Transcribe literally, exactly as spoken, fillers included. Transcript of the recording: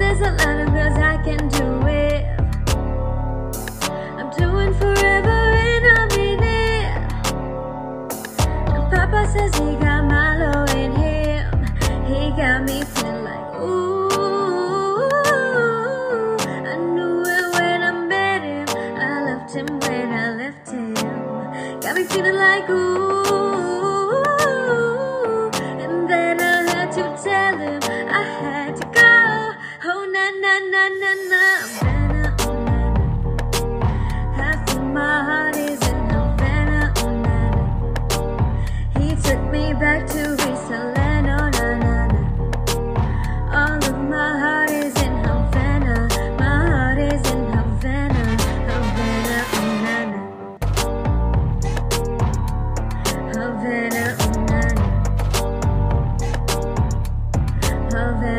there's a lot of girls I can do with. I'm doing forever and I mean it. And Papa says he got Milo in him. He got me feeling like ooh. I knew it when I met him. I loved him when I left him. Got me feeling like ooh. And then I had to tell him I had to go. Oh na na na na na. Havana, oh na na. Half of my heart is in Havana, oh na na. He took me back to Eastland, oh na na na. All of my heart is in Havana. My heart is in Havana, Havana, oh na na. Havana, oh na na. Havana.